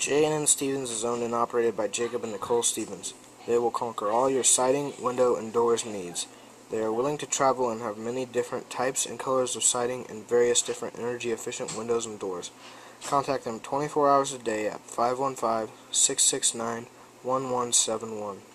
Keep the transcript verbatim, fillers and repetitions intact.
J and N Stephens is owned and operated by Jacob and Nicole Stephens. They will conquer all your siding, window, and doors needs. They are willing to travel and have many different types and colors of siding and various different energy-efficient windows and doors. Contact them twenty-four hours a day at five one five, six six nine, one one seven one.